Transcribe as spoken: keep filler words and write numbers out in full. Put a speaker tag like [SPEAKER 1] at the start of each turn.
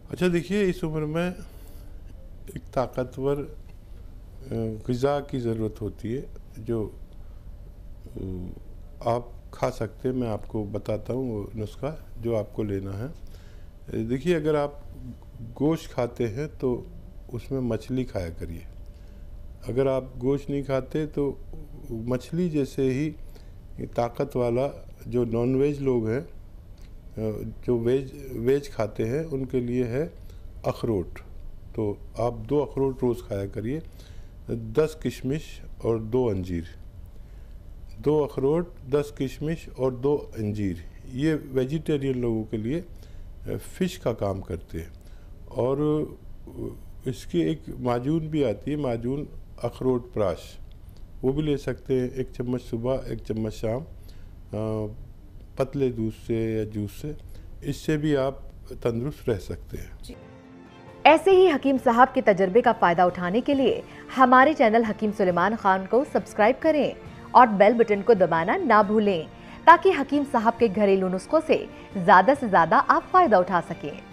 [SPEAKER 1] अच्छा देखिए, इस उम्र में एक ताकतवर ग़िज़ा की ज़रूरत होती है जो आप खा सकते हैं। मैं आपको बताता हूँ वो नुस्ख़ा जो आपको लेना है। देखिए, अगर आप गोश्त खाते हैं तो उसमें मछली खाया करिए। अगर आप गोश्त नहीं खाते तो मछली जैसे ही ताकत वाला जो नॉन वेज लोग हैं, जो वेज वेज खाते हैं, उनके लिए है अखरोट। तो आप दो अखरोट रोज़ खाया करिए, दस किशमिश और दो अंजीर। दो अखरोट, दस किशमिश और दो अंजीर, ये वेजिटेरियन लोगों के लिए फ़िश का काम करते हैं। और इसकी एक माजून भी आती है, माजून अखरोट प्राश, वो भी ले सकते हैं। एक चम्मच सुबह, एक चम्मच शाम, पतले दूध से या जूस से। इससे भी आप तंदुरुस्त रह सकते हैं।
[SPEAKER 2] ऐसे ही हकीम साहब के तजर्बे का फ़ायदा उठाने के लिए हमारे चैनल हकीम सुलेमान खान को सब्सक्राइब करें और बेल बटन को दबाना ना भूलें, ताकि हकीम साहब के घरेलू नुस्खों से ज़्यादा से ज़्यादा आप फ़ायदा उठा सकें।